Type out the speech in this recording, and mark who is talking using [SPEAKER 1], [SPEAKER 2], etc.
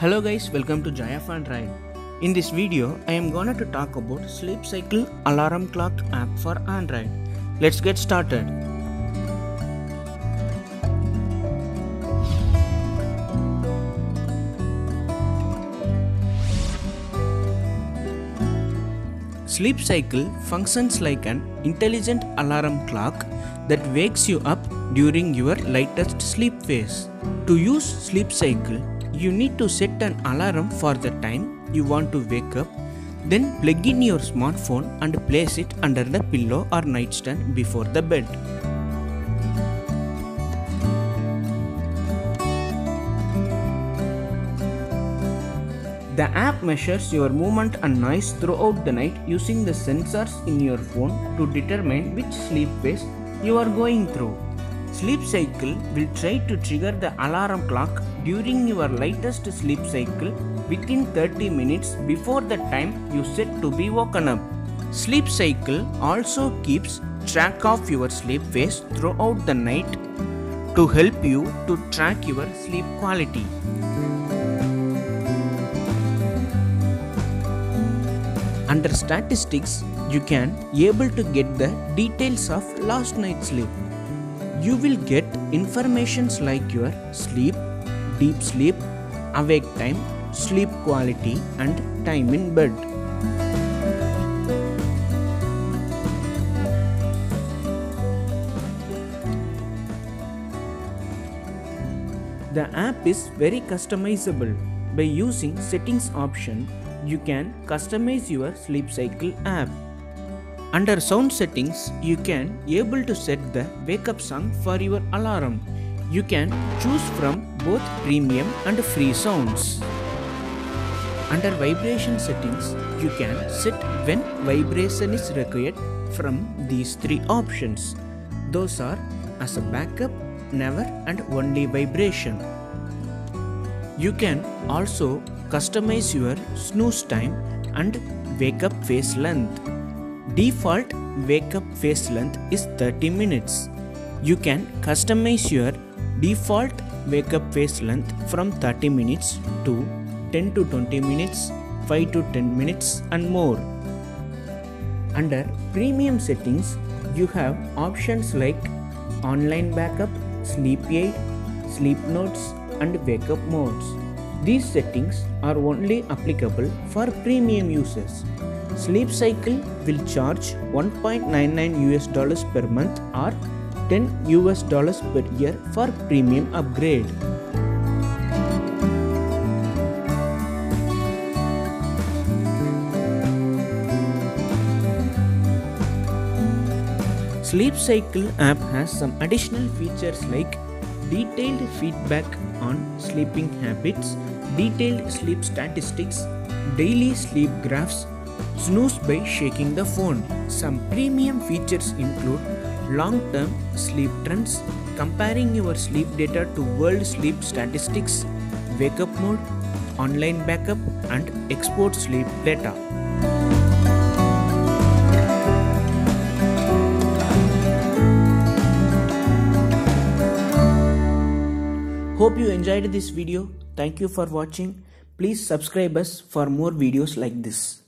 [SPEAKER 1] Hello guys, welcome to Jaya Fan Ride. In this video, I am gonna to talk about Sleep Cycle Alarm Clock app for Android. Let's get started. Sleep Cycle functions like an intelligent alarm clock that wakes you up during your lightest sleep phase. To use Sleep Cycle, you need to set an alarm for the time you want to wake up, then plug in your smartphone and place it under the pillow or nightstand before the bed. The app measures your movement and noise throughout the night using the sensors in your phone to determine which sleep phase you are going through. Sleep Cycle will try to trigger the alarm clock during your lightest sleep cycle within 30 minutes before the time you set to be woken up. Sleep Cycle also keeps track of your sleep phase throughout the night to help you to track your sleep quality. Under statistics, you can able to get the details of last night's sleep. You will get informations like your sleep, deep sleep, awake time, sleep quality and time in bed. The app is very customizable. By using settings option, you can customize your Sleep Cycle app. Under sound settings, you can able to set the wake up song for your alarm. You can choose from both premium and free sounds. Under vibration settings, you can set when vibration is required from these three options. Those are as a backup, never and only vibration. You can also customize your snooze time and wake up phase length. Default wake up phase length is 30 minutes. You can customize your default wake up phase length from 30 minutes to 10 to 20 minutes, 5 to 10 minutes and more. Under premium settings, you have options like online backup, sleep aid, sleep notes and wake up modes. These settings are only applicable for premium users. Sleep Cycle will charge $1.99 per month or $10 per year for premium upgrade. Sleep Cycle app has some additional features like detailed feedback on sleeping habits, detailed sleep statistics, daily sleep graphs, snooze by shaking the phone. Some premium features include long-term sleep trends, comparing your sleep data to world sleep statistics, wake up mode, online backup and export sleep data. Hope you enjoyed this video. Thank you for watching. Please subscribe us for more videos like this.